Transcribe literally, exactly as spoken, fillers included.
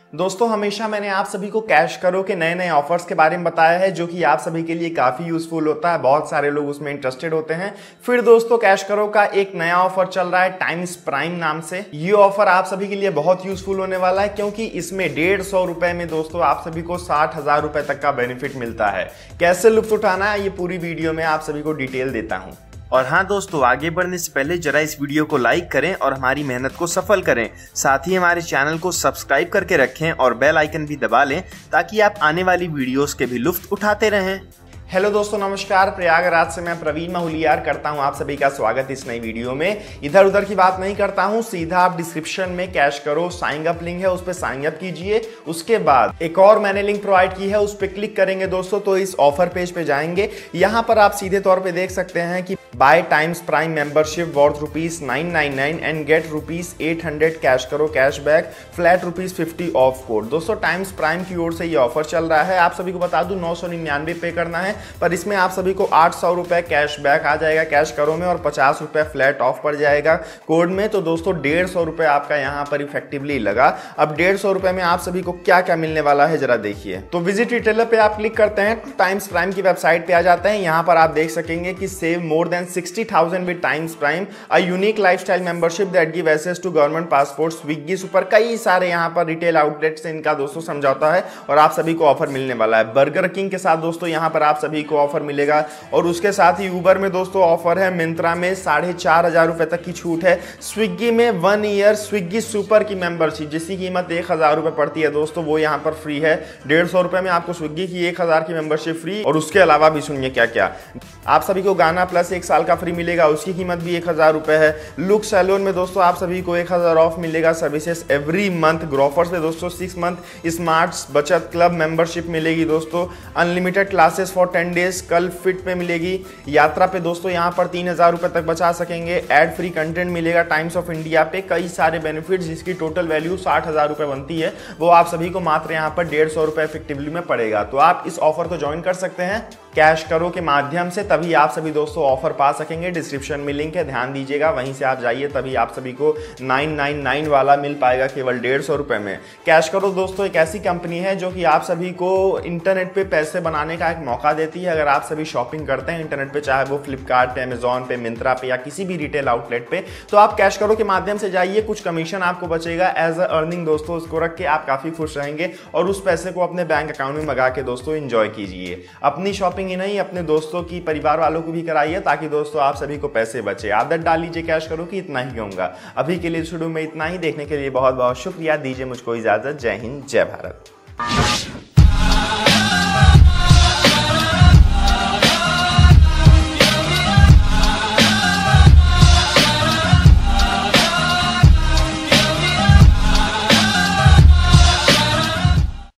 दोस्तों हमेशा मैंने आप सभी को कैश करो के नए नए ऑफर्स के बारे में बताया है जो कि आप सभी के लिए काफी यूजफुल होता है। बहुत सारे लोग उसमें इंटरेस्टेड होते हैं। फिर दोस्तों कैश करो का एक नया ऑफर चल रहा है टाइम्स प्राइम नाम से। ये ऑफर आप सभी के लिए बहुत यूजफुल होने वाला है क्योंकि इसमें डेढ़ सौ रुपए में दोस्तों आप सभी को साठ हजार रुपए तक का बेनिफिट मिलता है। कैसे लुत्फ उठाना है ये पूरी वीडियो में आप सभी को डिटेल देता हूं। और हाँ दोस्तों, आगे बढ़ने से पहले जरा इस वीडियो को लाइक करें और हमारी मेहनत को सफल करें। साथ ही हमारे चैनल को सब्सक्राइब करके रखें और बेल आइकन भी दबा लें ताकि आप आने वाली वीडियोस के भी लुत्फ उठाते रहें। हेलो दोस्तों, नमस्कार। प्रयागराज से मैं प्रवीण माहुलियार करता हूं आप सभी का स्वागत इस नई वीडियो में। इधर उधर की बात नहीं करता हूं, सीधा आप डिस्क्रिप्शन में कैश करो साइन अप लिंक है उस पर साइन अप कीजिए। उसके बाद एक और मैंने लिंक प्रोवाइड की है उस पर क्लिक करेंगे दोस्तों तो इस ऑफर पेज पे जाएंगे। यहां पर आप सीधे तौर पे देख सकते हैं कि buy Times Prime membership worth rupees nine nine nine and get rupees eight hundred cash करो cashback flat rupees fifty off code. दोस्तों टाइम्स प्राइम की ओर से ये ऑफर चल रहा है। आप सभी को बता दूं नौ सौ निन्यानवे पे करना है, पर इसमें आप सभी को आठ सौ रुपए कैशबैक आ जाएगा कैश करो में और पचास रुपए फ्लैट ऑफ पड़ जाएगा कोड में। तो दोस्तों डेढ़ सौ रुपए आपका यहां पर इफेक्टिवली लगा। अब डेढ़ सौ रुपए में आप सभी को क्या क्या मिलने वाला है जरा देखिए। तो विजिट रिटेलर पे आप क्लिक करते हैं तो टाइम्स प्राइम की वेबसाइट पे आ जाते हैं। यहां पर आप देख सकेंगे कि save more than sixty thousand with Times Prime, a unique lifestyle membership that give access to government passport, Swiggy Super, कई सारे यहां पर रिटेल आउटलेट से इनका दोस्तों समझौता है और आप सभी को ऑफर मिलने वाला है। बर्गर किंग के साथ दोस्तों यहां पर आप सभी को ऑफर मिलेगा और उसके साथ ही उबर में दोस्तों ऑफर है। मिंत्रा में साढ़े चार हजार रुपए तक की छूट है। स्विगी में वन ईयर स्विगी सुपर की मेंबरशिप जिसकी कीमत एक हजार रुपए पड़ती है दोस्तों वो यहाँ पर फ्री है। डेढ़ सौ रुपए में आपको स्विगी की एक हजार की मेंबरशिप फ्री। और उसके अलावा भी सुनिए क्या क्या आप सभी को गाना प्लस एक साल का फ्री मिलेगा, उसकी कीमत भी एक हजार रुपए है। लुक सैलून में दोस्तों आप सभी को एक हजार ऑफ मिलेगा सर्विसेज एवरी मंथ। ग्रोफर्स में दोस्तों सिक्स मंथ स्मार्ट बचत क्लब मेंबरशिप मिलेगी दोस्तों। Unlimited classes for ten days Cult Fit में मिलेगी। यात्रा पे दोस्तों यहाँ पर तीन हजार रुपए तक बचा सकेंगे। एड फ्री कंटेंट मिलेगा टाइम्स ऑफ इंडिया पे। कई सारे बेनिफिट्स जिसकी टोटल वैल्यू साठ हजार रुपए बनती है वो आप सभी को मात्र यहाँ पर डेढ़ सौ रुपए इफेक्टिवली में पड़ेगा। तो आप इस ऑफर को ज्वाइन कर सकते हैं कैश करो के माध्यम से, तभी आप सभी दोस्तों ऑफर पा सकेंगे। डिस्क्रिप्शन में लिंक है, ध्यान दीजिएगा, वहीं से आप जाइए तभी आप सभी को नाइन नाइन नाइन वाला मिल पाएगा केवल डेढ़ सौ रुपए में। कैश करो दोस्तों एक ऐसी कंपनी है जो कि आप सभी को इंटरनेट पे पैसे बनाने का एक मौका देती है। अगर आप सभी शॉपिंग करते हैं इंटरनेट पे, चाहे वो फ्लिपकार्ट पे, अमेजॉन पे, मिंत्रा पे या किसी भी रिटेल आउटलेट पे, तो आप कैश करो के माध्यम से जाइए। कुछ कमीशन आपको बचेगा एज अ अर्निंग दोस्तों, उसको रख के आप काफी खुश रहेंगे और उस पैसे को अपने बैंक अकाउंट में मंगा के दोस्तों एंजॉय कीजिए। अपनी शॉपिंग ही नहीं अपने दोस्तों की, परिवार वालों को भी कराइए ताकि दोस्तों आप सभी को पैसे बचे। आदत डाल लीजिए कैश करो की, इतना ही कहूंगा। अभी के लिए शुरू में इतना ही। देखने के लिए बहुत बहुत शुक्रिया। दीजिए मुझको इजाजत। जय हिंद, जय भारत।